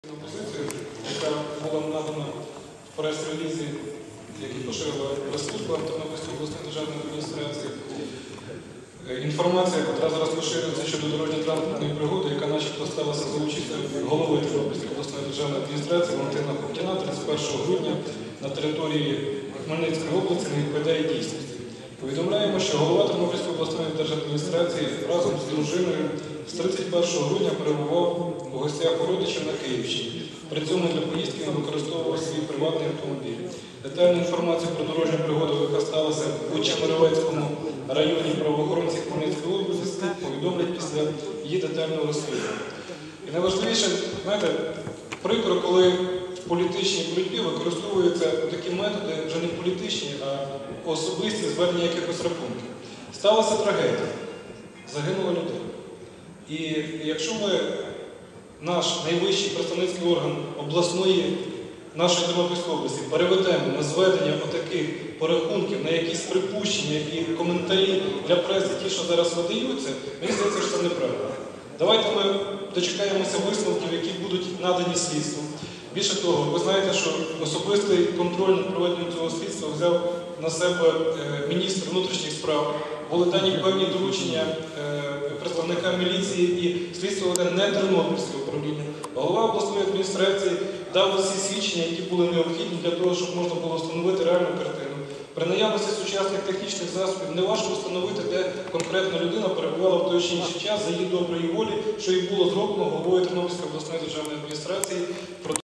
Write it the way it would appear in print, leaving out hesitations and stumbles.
Позицію, яка була надана в прес-релізі, який поширила прес-служба Тернопільської обласної державної адміністрації. Інформація, яка зараз поширюється щодо дорожньо-транспортної пригоди, яка начебто сталася за участю голови Тернопільської обласної державної адміністрації Валентина Ковтіна 31 грудня на території Хмельницької області, не відповідає дійсності. Повідомляємо, що голова Тернопільської обласної держадміністрації разом з дружиною з 31 грудня перебував у гостях у родичів на Київщині. При цьому для поїздки він використовував свій приватний автомобіль. Детальну інформацію про дорожню пригоду, яка сталася у Чемеровецькому районі, правоохоронці Хмельницької області повідомлять після її детального розслідування. І найважливіше, знаєте, прикро, коли в політичній боротьбі використовуються такі методи, вже не політичні, а особисті звернення якихось рахунків. Сталася трагедія, загинула людина. І якщо ми, наш найвищий представницький орган обласної, нашої Тернопільської області, переведемо на зведення отаких порахунків, на якісь припущення і коментарі для преси, ті, що зараз видаються, мені здається, що це неправильно. Давайте ми дочекаємося висновків, які будуть надані слідству. Більше того, ви знаєте, що особистий контроль над проведенням цього слідства взяв на себе міністр внутрішніх справ. Були дані певні доручення представника міліції і слідство веде не Тернопільське управління. Голова обласної адміністрації дав усі свідчення, які були необхідні для того, щоб можна було встановити реальну картину. При наявності сучасних технічних засобів не важко встановити, де конкретна людина перебувала в той чи інший час за її доброї волі, що і було зроблено головою Тернопільської обласної державної адміністрації